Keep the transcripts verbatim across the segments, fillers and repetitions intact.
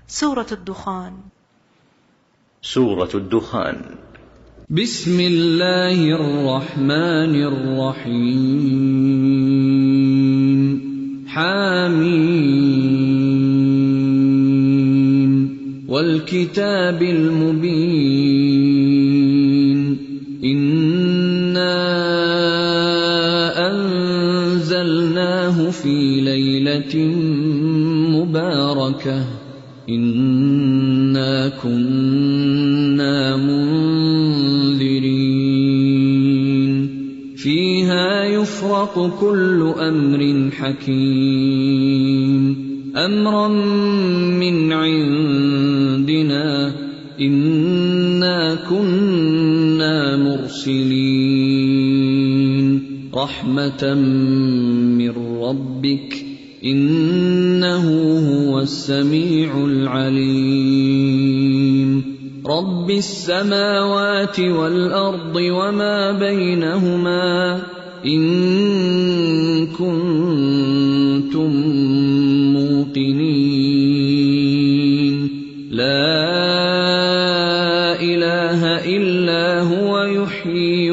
Surah Ad-Dukhan. Surah Ad-Dukhan. Bismillahir Rahmanir Rahim. Hamim. Wal Kitabil Mubin. Inna anzalnahu fi laylatin mubarakah. إنا كنا منذرين فيها يفرق كل أمر حكيم أمرا من عندنا إنا كنا مرسلين رحمة من ربك إنه هو السميع العليم رب السماوات والأرض وما بينهما إن كنتم موقنين لا إله إلا هو يحيي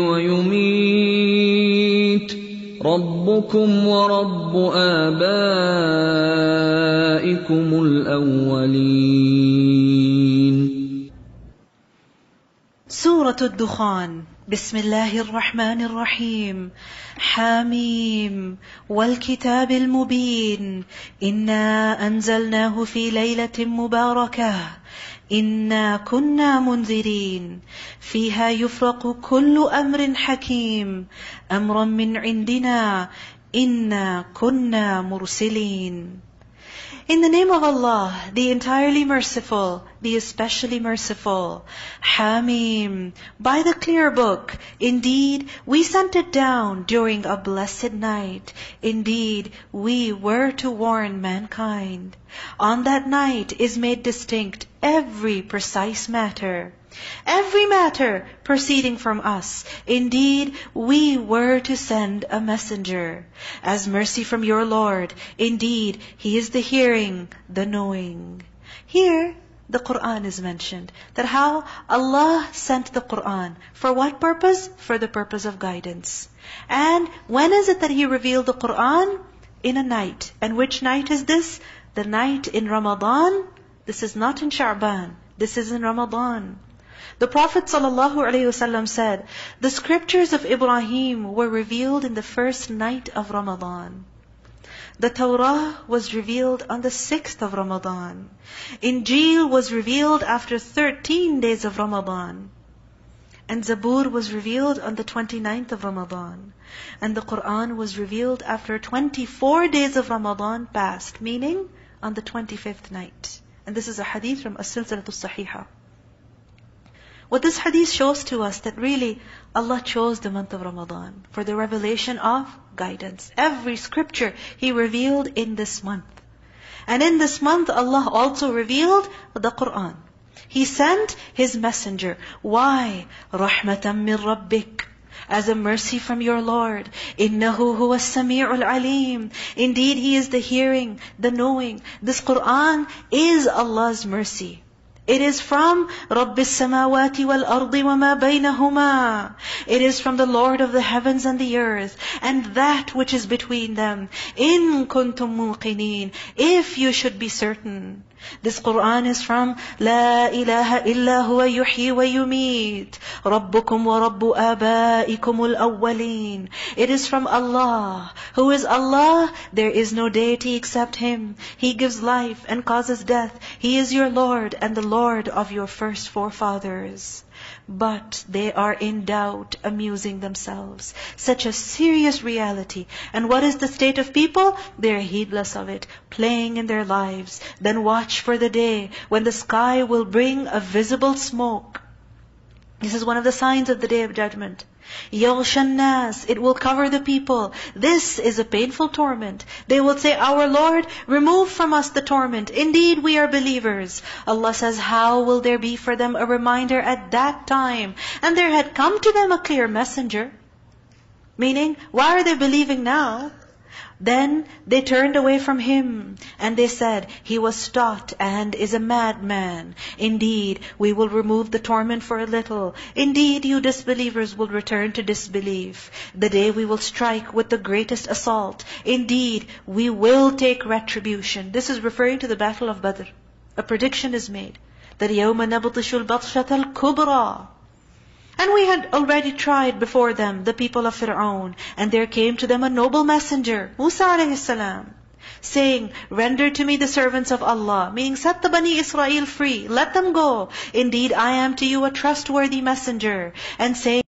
ويميت ربكم ورب آبائكم الأولين. Surah Ad-Dukhan. Bismillahir Rahmanir Rahim. Hamim. Wal Kitabil Mubin. Inna anzalnahu fi laylatin mubarakah. إنا كنا منذرين فيها يفرق كل أمر حكيم أمرا من عندنا إنا كنا مرسلين. In the name of Allah, the entirely merciful, the especially merciful. Hamim, by the clear book, indeed we sent it down during a blessed night. Indeed we were to warn mankind. On that night is made distinct every precise matter. Every matter proceeding from us. Indeed, we were to send a messenger. As mercy from your Lord. Indeed, He is the hearing, the knowing. Here, the Qur'an is mentioned. That how Allah sent the Qur'an. For what purpose? For the purpose of guidance. And when is it that He revealed the Qur'an? In a night. And which night is this? The night in Ramadan. This is not in Sha'ban. This is in Ramadan. The Prophet ﷺ said, the scriptures of Ibrahim were revealed in the first night of Ramadan. The Torah was revealed on the sixth of Ramadan. Injil was revealed after thirteen days of Ramadan. And Zabur was revealed on the twenty-ninth of Ramadan. And the Qur'an was revealed after twenty-four days of Ramadan passed, meaning on the twenty-fifth night. And this is a hadith from As-Silsilatul Sahihah. What this hadith shows to us that really Allah chose the month of Ramadan for the revelation of guidance. Every scripture He revealed in this month. And in this month Allah also revealed the Qur'an. He sent His messenger. Why? Rahmatan min Rabbik. As a mercy from your Lord. Innahu huwa as-sami'ul alim. Indeed He is the hearing, the knowing. This Qur'an is Allah's mercy. It is from Rabbis samawati wal ardi wa ma baynahuma. It is from the Lord of the heavens and the earth, and that which is between them. In kuntum muqinin, if you should be certain. This Qur'an is from La ilaha illa huwa yuhyi wa yumeet. Rabbukum wa rabbu abaikumul awwaleen. It is from Allah. Who is Allah? There is no deity except Him. He gives life and causes death. He is your Lord and the Lord of your first forefathers. But they are in doubt, amusing themselves. Such a serious reality. And what is the state of people? They are heedless of it, playing in their lives. Then watch for the day when the sky will bring a visible smoke. This is one of the signs of the Day of Judgment. يَغْشَى النَّاسِ, it will cover the people. This is a painful torment. They will say, our Lord, remove from us the torment. Indeed, we are believers. Allah says, how will there be for them a reminder at that time? And there had come to them a clear messenger. Meaning, why are they believing now? Then they turned away from him, and they said, he was stout and is a madman. Indeed, we will remove the torment for a little. Indeed, you disbelievers will return to disbelief. The day we will strike with the greatest assault. Indeed, we will take retribution. This is referring to the Battle of Badr. A prediction is made that يَوْمَ نَبْطِشُ الْبَطْشَةَ الْكُبْرَى. And we had already tried before them the people of Fir'aun, and there came to them a noble messenger, Musa alayhi salam, saying, render to me the servants of Allah, meaning set the Bani Israel free, let them go. Indeed, I am to you a trustworthy messenger, and saying,